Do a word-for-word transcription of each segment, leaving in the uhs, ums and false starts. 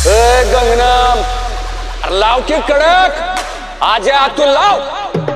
ए Gangnam, अरे लाव की कडक, आजा तू लाव।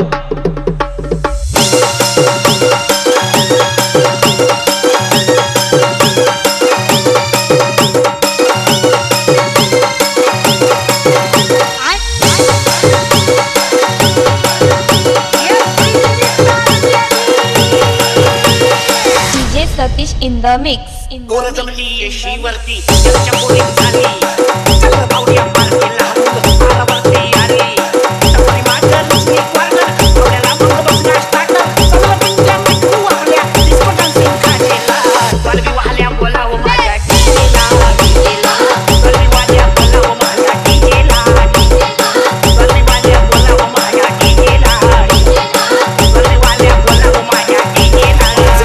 Satish in the mix. गोर जमली शिवरती चर्चा पुरी झाली चल बावड्या मार्केला आरावरती आली तपरी मात्र रुचली कॉर्नर थोड्याला मग बसला स्टार्टर सगळं पिंच्या पिटू आपल्या डिस्को डान्सिंग खाजेला डॉल्बी वाल्या बोलाव माझ्या डीजेला डीजेला डॉल्बी वाल्या बोलाव माझ्या डीजेला डॉल्बी वाल्या बोलाव माझ्या डीजेला डॉल्बी वाल्या बोलाव माझ्या डीजेला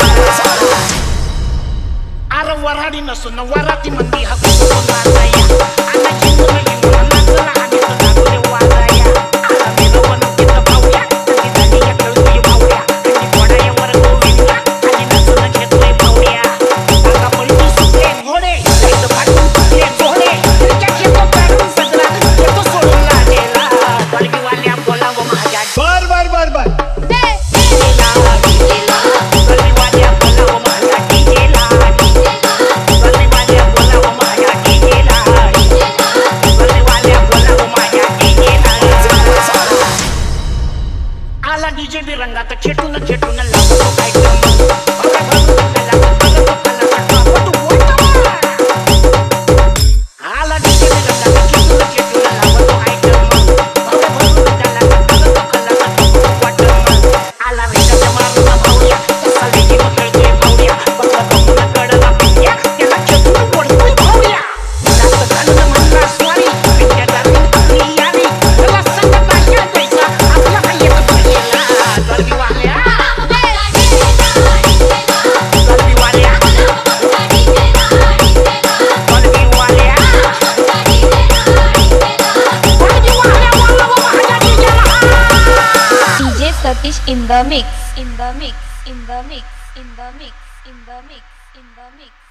आर वराडी नसून वराती मंदी हक्क नाचाया आना जिंकून लिंबून नाचला आणि तुला तुले वाजाया आला मिरवण तिथं पाहूया कधी झाली या कळतोय भावड्या आणि घोड्यावर गोविंदा आणि नाचून घेतोय भावड्या अंगा पलटी सुटले घोडे इथं फाटून तुटले जोडे त्या घेतो काढून सगळा घेतो सोडून लागेला डॉल्बी वाल्या बोलाव माझ्या बर बर बर बर डीजेला डीजेला डॉल्बी वाल्या बोलाव माझ्या डीजेला आला डीजे बी रंगात खेटून खेटून लावतो आयटम भव्य भव्य कला बघतो कला टॉप आला डीजे बी रंगात खेटून खेटून लावतो आयटम भव्य भव्य कला बघतो कला टॉप आला रेषा मारून भावड्या कसा लेकी खेळतोय भावड्या बघतो मुला कडला पिट्या त्याला खेटून पडतोय भावड्या जास्त घालून म्हणला स्वारी पिट्या दारून आपली यारी त्याला संगत नाही पैसा आपला काही येत डॉल्बी वाल्या डॉल्बी वाल्या डॉल्बी वाल्या डॉल्बी वाल्या बोलाव माझ्या डीजेला D J Satish in the mix. In the mix. In the mix. In the mix. In the mix. In the mix.